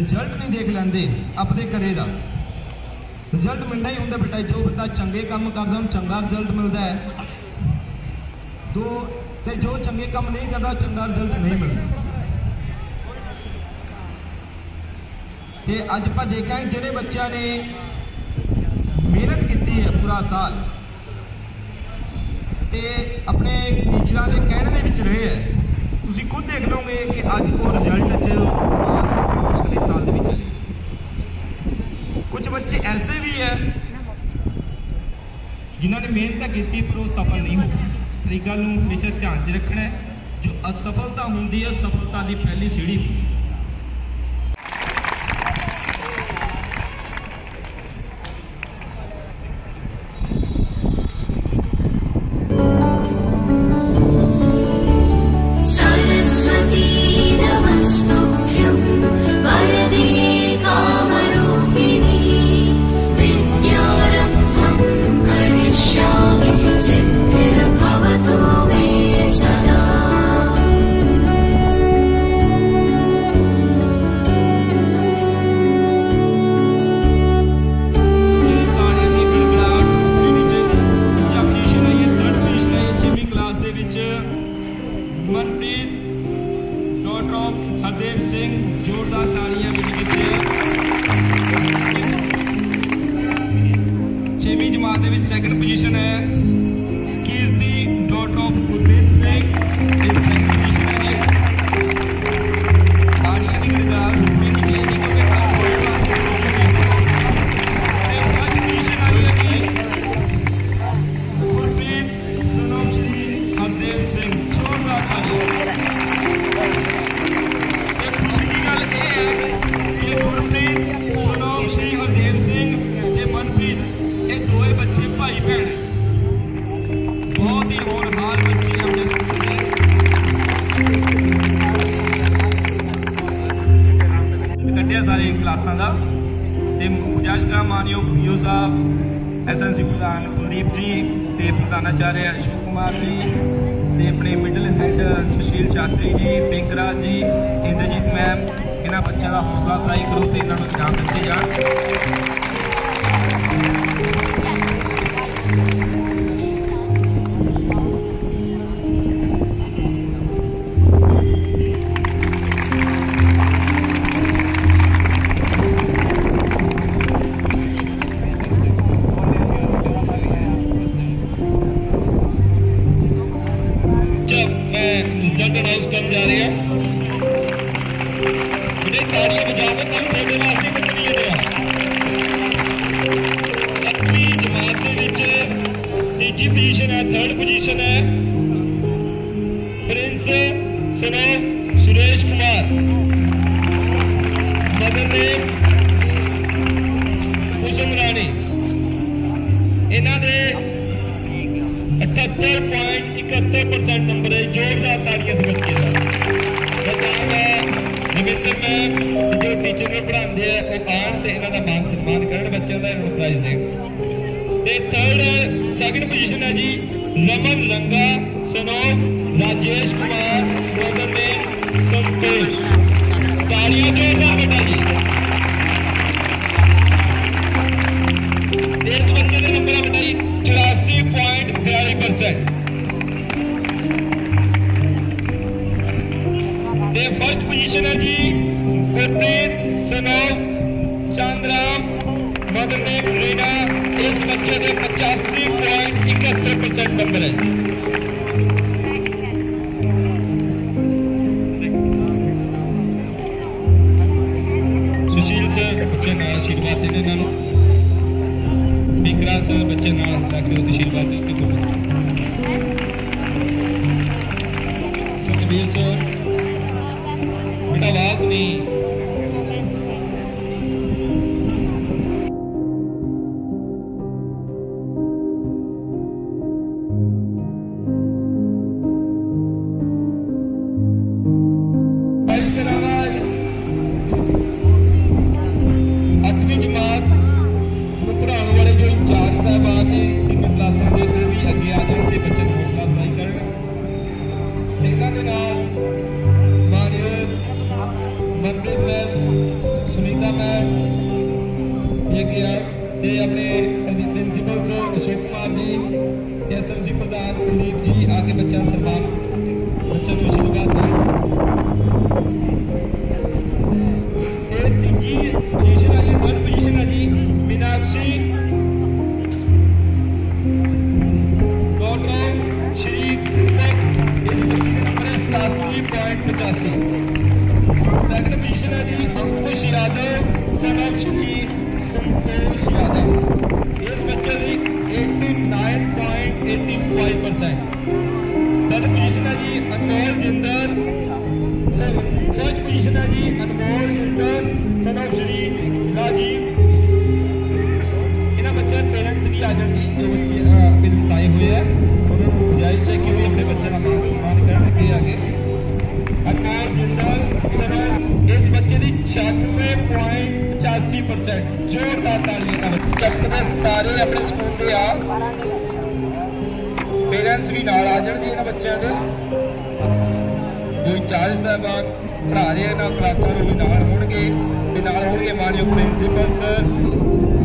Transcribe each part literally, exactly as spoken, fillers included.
Result नहीं देख लेंदे अपने घरे का। रिजल्ट मिलना ही होंगे बेटा, जो बंदा चंगे काम करता उन्हें चंगा रिजल्ट मिलता है, दो ते जो चंगे काम नहीं करता चंगा रिजल्ट नहीं मिलता। ते अज आप देखा जोड़े बच्चों ने मेहनत की है पूरा साल ते अपने टीचर के कहने के रहे है, तुम खुद देख लोगे कि अज वो रिजल्ट अगले साल के चले। कुछ बच्चे ऐसे भी है जिन्होंने मेहनत की पर वो सफल नहीं हो। एक गल हमेशा ध्यान च रखना है, जो असफलता होंगी है सफलता की पहली सीढ़ी होती है। मनप्रीत डॉटर ऑफ हरदेव सिंह, जोरदार तालियां मिलती है। छेवीं जमात में सैकंड पोजीशन है। Kirti daughter of Gurmeet Singh, second position है। तालियां की गड़गड़ाहट रुकनी नहीं चाहिए क्योंकि फर्स्ट पोजीशन आई है गुरमीत सनम श्री हरदेव सिंह, जोरदार तालियां। बहुत ही होनहार बच्चे अपने स्कूल में कटिया सारे क्लासा का। गुजारिश करा मानयोग पीओ साहब, एस एन सी प्रधान कुलदीप जी, ते प्रधानाचार्य अशोक कुमार जी, ते अपने middle head Sushil Shastri ji, Pinkraj ji, Inderjeet ma'am, इन्होंने बच्चों का हौसला अफजाई करो तो इन्होंने इनाम दिते जाए। रिजल्ट अनाउंस कर जा रहे हैं, तालियां बजावे तो थोड़े वास्ते कितनी है। सतवीं जमात के विच तीजी पोजीशन है, थर्ड पोजीशन है Prince son of Suresh Kumar, mother name Kusum Rani. इन्हों ने अठहत्तर पॉइंट इकहत्तर परसेंट नंबर है। जोरदार तालियां से बच्चे रविंद्र मैम जो टीचर में पढ़ाते हैं वो आन तो इन्हों का मान सम्मान कर बच्चों का इन्होंने प्राइज दें। थर्ड सैकंड पोजीशन है जी Raman Ranga son of Rajesh Kumar, mother name Santosh. तालियां जोरदार बेटा जी। इस बच्चे के नंबर है बताइए चौरासी पॉइंट बयालीस परसेंट। फर्स्ट पोजीशन है जी Gurpreet son of Chandram, mother name Reena. इस बच्चे के पचासी पॉइंट इकहत्तर परसेंट नंबर है। सुशील सर बच्चे ना आशीर्वाद देने नालों, पिंकरा सर बच्चे ना आशीर्वाद देते, सतवीर सर आवाज नहीं। अठवीं जमात को पढ़ाने वाले जो इंचार्ज साहबान ने तीनों क्लासा के भी अगे आ जाए बच्चे हौसला अफजाई कर। ਦਾ ਮੈਂ ਇਹ ਗਿਆ ਤੇ ਆਪਣੇ principal sir Ashok Kumar ji SMC प्रधान कुलदीप जी आगे बच्चा सम्मान बच्चा को आशीर्वाद दें। तीजी पोजीशन है जी, थर्ड पोजीशन है जी मीनाक्षी डॉक्टर श्री तिलक, इस बच्ची का नंबर है सतासी पॉइंट पचासी। सेकंड पोजीशन है जी अंकुश यादव सन ऑफ श्री संतोष यादव, इस बच्चे की नवासी पॉइंट पचासी परसेंट। थर्ड पोजीशन है जी अनमोल जिंदल, फर्स्ट पोजीशन है जी अनमोल जिंदल सन ऑफ श्री राजीव। इन्होंने बच्चे पेरेंट्स भी आ जाएंगे, जो बच्चे पेरेंट्स आए हुए हैं उन्होंने गुजारिश है कि वो अपने बच्चे का मान सम्मान करके आगे। अनमोल जिंदल सन ऑफ, इस बच्चे की छियानवे पॉइंट पचासी परसेंट। जोरदार तालियां। चक्कर सितारे अपने स्कूल के आ पेरेंट्स भी नाल आ जाएंगे इन्होंने बच्चों के, जो इंचार्ज साहबान पढ़ा रहे हैं क्लासा भी नाल होंगे, नाल होंगे मानयोग प्रिंसिपल सर।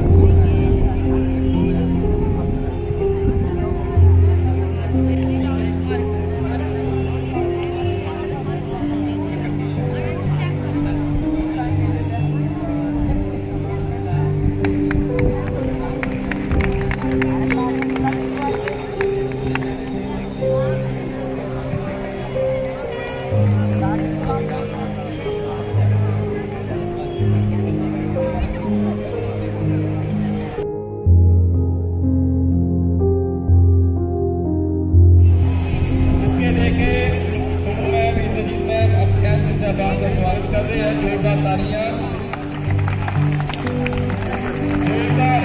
का स्वागत कर रहे हैं, जोरदार तालियां, जोरदार।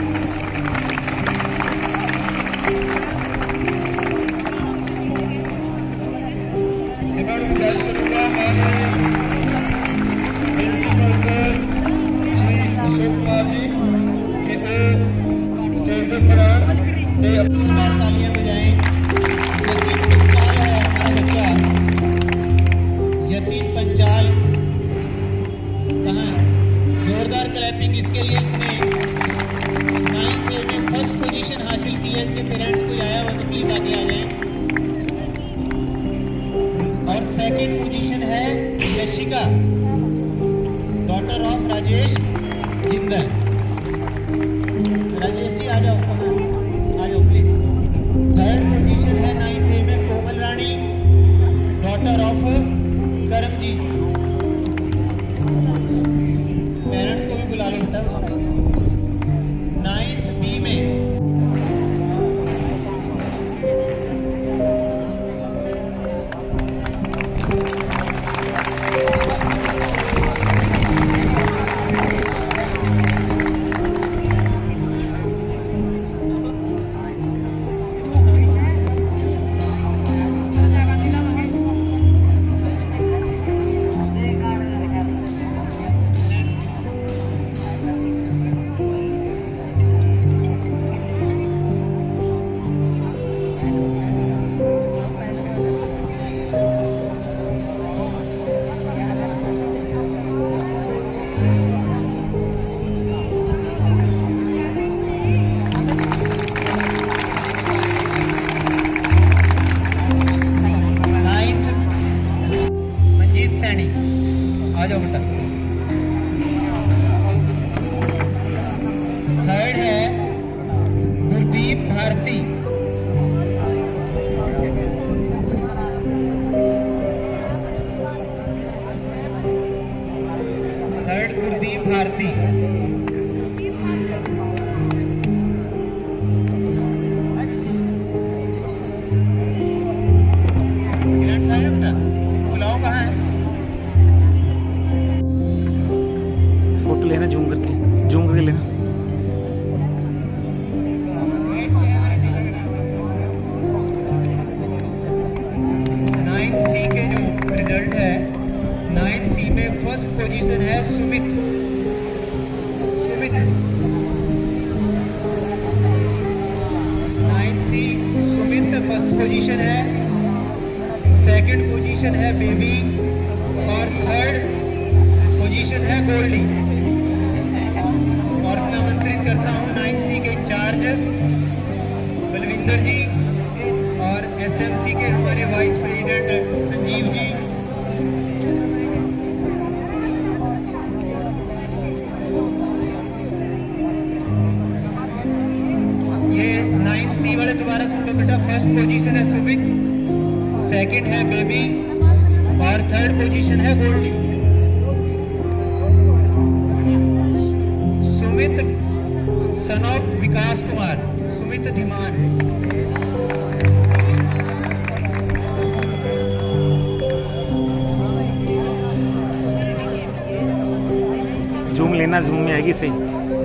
मैं गुजारिश करूंगा हमारे प्रिंसिपल सर श्री अशोक कुमार जी कि वो स्टेज पर फरार के जोरदार तालियां बजाएं। यतीन पंचाल कहाँ, जोरदार क्लैपिंग इसके लिए। इसने नाइन्थ ए में फर्स्ट पोजीशन हासिल की है, इसके पेरेंट्स कोई आया हो तो प्लीज आगे आ जाएं। और सेकंड पोजीशन है यशिका डॉटर ऑफ राजेश जिंदल। राजेश जी आ जाओ, कहाँ आ जाओ प्लीज। थर्ड पोजीशन है नाइन्थ ए में कोमल रानी डॉटर ऑफ करम जी, पेरेंट्स को भी बुला लो बेटा। नाइन्थ बी में आ जाओ बेटा। थर्ड है गुरदीप भारती, थर्ड गुरदीप भारती। बुलाओ कहाँ है, फोटो लेना, जूम करके जूम करके लेना। नाइन्थ सी के जो रिजल्ट है, नाइन्थ सी में फर्स्ट पोजीशन है Sumit Sumit ninth C Sumit first position है। सेकंड पोजीशन है बेबी और थर्ड पोजीशन है गोल्डी। जसविंदर जी और एसएमसी के हमारे वाइस प्रेसिडेंट संजीव जी। ये नाइन सी वाले दोबारा सुन लो बेटा। फर्स्ट पोजीशन है सुमित, सेकंड है बेबी और थर्ड पोजीशन है Goldy. Sumit son of Vikas Kumar, Sumit Dhiman. Zoom लेना, जूम में आएगी सही।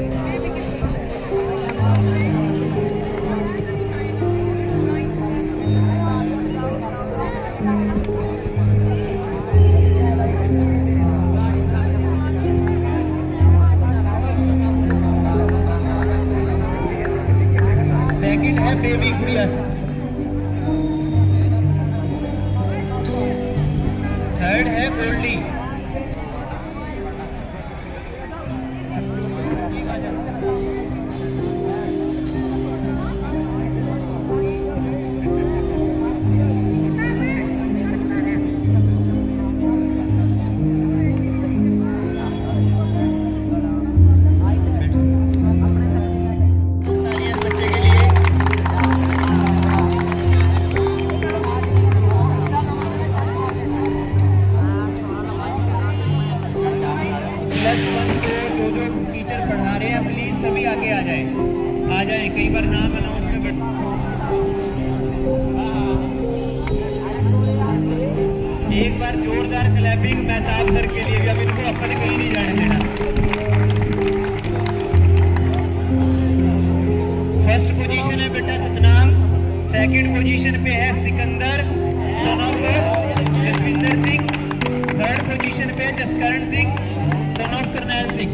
सेकंड है बेबी गुड़िया, थर्ड है गोल्डी। प्लस वन को जो जो टीचर पढ़ा रहे हैं प्लीज सभी आगे आ जाएं, आ जाएं। कई बार नाम अनाउंस में एक बार जोरदार क्लैपिंग मेहताब सर के लिए भी। अब इनको अपन कहीं नहीं जाने देना। फर्स्ट पोजीशन है बेटा सतनाम, सेकंड पोजीशन पे है Sikandar son of Jasvinder Singh, third position पे है Jaskaran Singh son of Karnail Singh.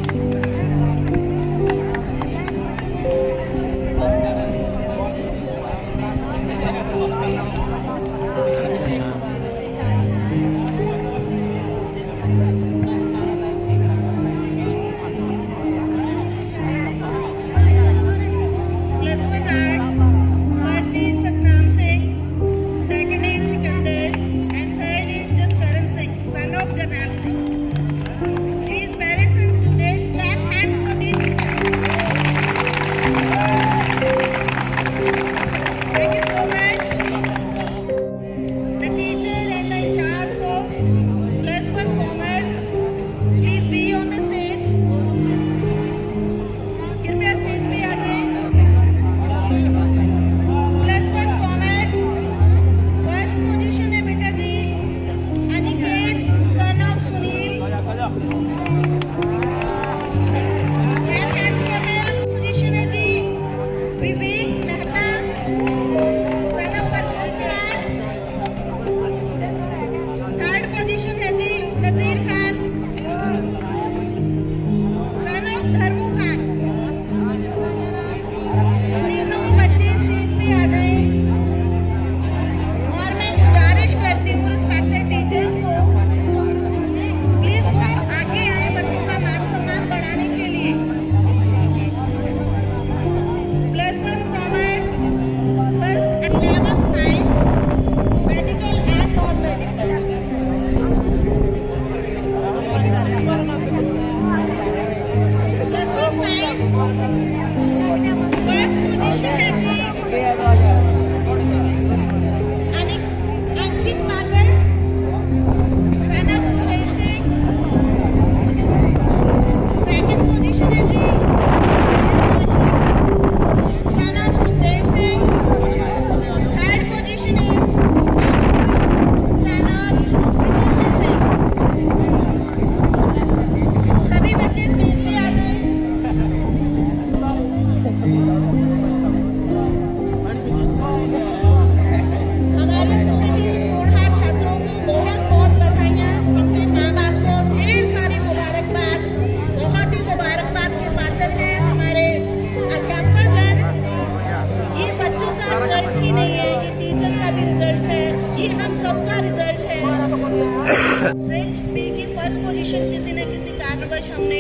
Six B की फर्स्ट पोजीशन किसी न किसी कारणवश हमने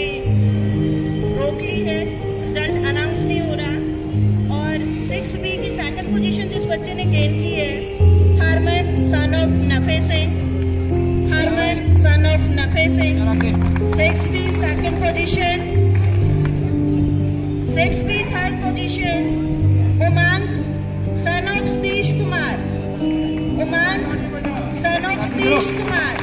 रोक ली है, रिजल्ट अनाउंस नहीं हो रहा। और सिक्स बी की सेकंड पोजीशन बच्चे ने गेन की है। Harman son of Nafe Singh, Harman son of Nafe Singh. Six B second position, six B third position Umang son of Satish Kumar, Umang son of Satish Kumar.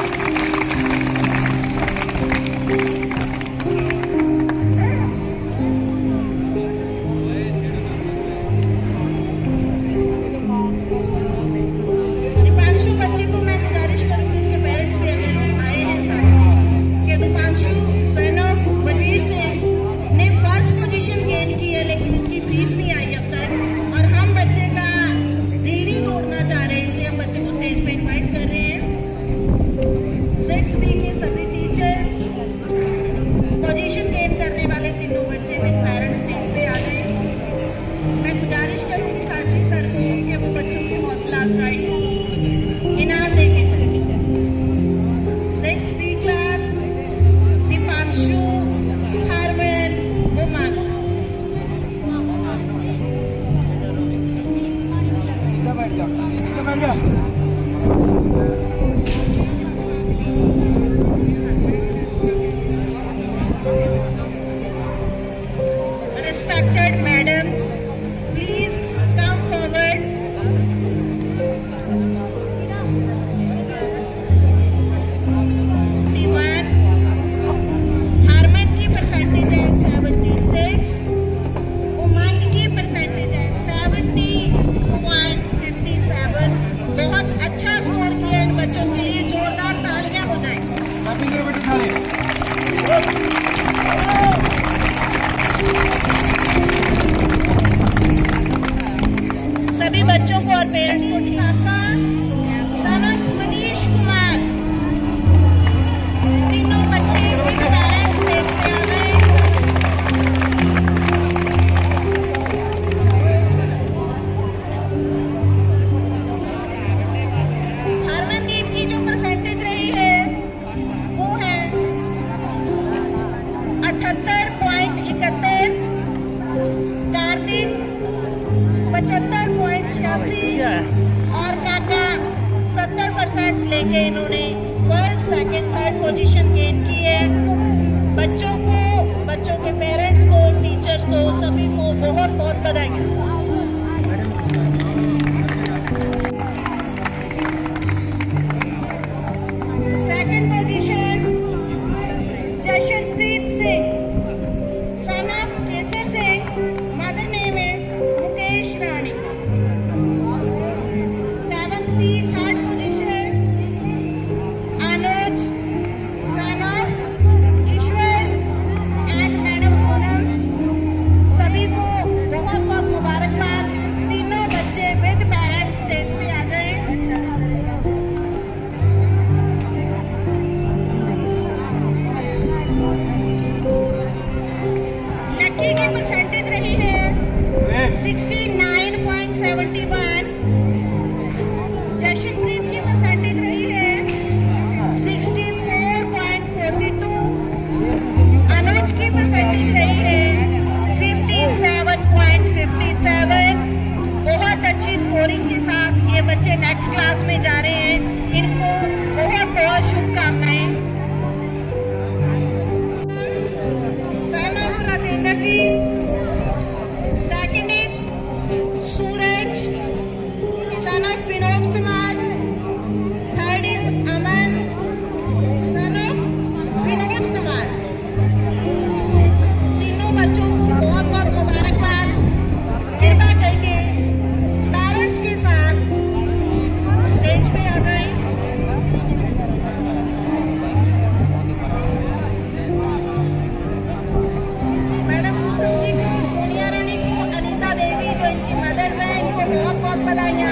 Respected madams, please come forward. One, Harman की परसेंटेज है सेवेंटी सिक्स, उमंग की परसेंटेज है seventy point fifty seven. बहुत अच्छा score किया इन बच्चों के लिए, जोरदार तालियां हो जाएं। सभी बच्चों को और पेरेंट्स को टिकाता सन ऑफ मनीष कुमार। तीनों बच्चे पेरेंट्स देखते आ रहे हैं। हरमनदीप की जो परसेंटेज रही है वो है अठहत्तर पॉइंट इकहत्तर, कार्तिक पचहत्तर पॉइंट छियासी और काका सत्तर परसेंट लेके इन्होंने first second third position gain की है। बच्चों को, बच्चों के पेरेंट्स को, टीचर्स को, सभी को बहुत बहुत बधाई। Second position Jashanpreet Singh son of Kesar Singh, mother name is Mukesh Rani. Seventy third position Anuj son of Ishwar and madam Poonam. सभी को बहुत बहुत मुबारकबाद। तीनों बच्चे विद पेरेंट्स स्टेज पे आ जाए। लक्की की परसेंटेज रही है sixty nine point seventy one, Jashanpreet की परसेंटेज रही है sixty four point forty two, Anuj की परसेंटेज रही है fifty seven point fifty seven. बहुत अच्छी स्कोरिंग के साथ ये बच्चे नेक्स्ट क्लास में जा रहे हैं। इनको बहुत बहुत शुभकामनाएं। Son of Rajendra ji, second is Suraj son of Vinod Kumar, third is Aman son of Vinod Kumar. तीनों बच्चों को बहुत बहुत मुबारकबाद। कृपा करके पेरेंट्स के साथ स्टेज पे आ जाएं। मैडम कुसुम जी को, सोनिया रानी को, अनीता देवी जो इनकी मदर्स हैं, इनको बहुत बहुत बधाइयाँ।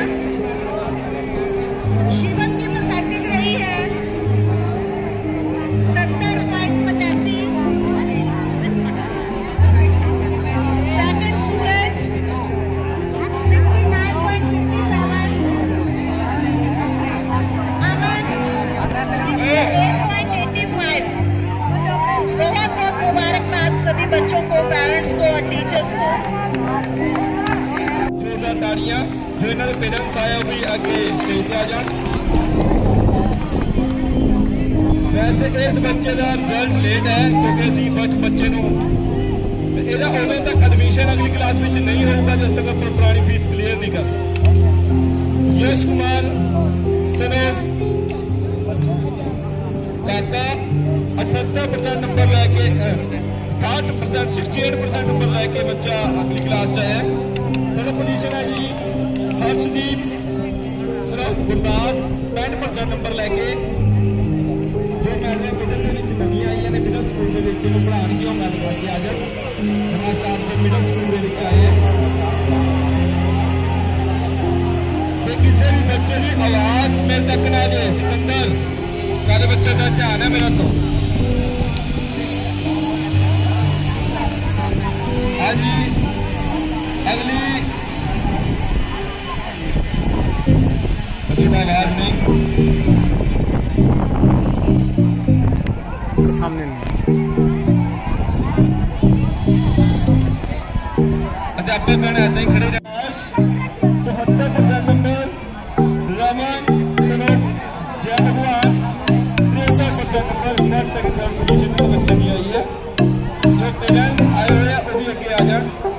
शिवम की परसेंटेज रही है सत्तर पॉइंट पचासी। Second Suraj sixty nine point fifty seven, Aman sixty eight point eighty five. बहुत बहुत मुबारकबाद सभी बच्चों को, पेरेंट्स को और टीचर्स को। जोरदार ताड़ियां। जो इन्होंने पेरेंट्स आए वो भी आगे स्टेज पे आ जाए। वैसे इस बच्चे का रिजल्ट लेट है क्योंकि असी फर्स्ट बच्चे को ਇਹਦਾ ਉਦੋਂ तक एडमिशन अगली क्लास में नहीं होगा जब तक अपनी पुरानी फीस क्लियर नहीं कर। यश कुमार सने काका अठहत्तर परसेंट नंबर लैके अठाठ percent sixty eight percent number लैके बच्चा अगली क्लास च है। थर्ड पोजीशन है जी हर्षदीप गुरदास पैंठ परसेंट नंबर लैके जो मैडम मिडल नवी आई ने मिडल स्कूल के पढ़ाएंगे वो मैडम करके आ जाए। स्टाफ जो मिडल स्कूल के आए तो किसी भी बच्चे की आवाज मेरे तक ना जाए। सिकंदर सारे बच्चे का ध्यान है मेरा तो हाँ जी। अगली आवाज नहीं इसके सामने नहीं अध्यापक गण ऐसे ही खड़े चौहत्तर परसेंट नंबर रमन सनोज जय भगवान तिरसठ percent number winner second position में बच्चे की आई है। जो पेरेंट्स आए हुए हैं वो भी आगे आ जाए।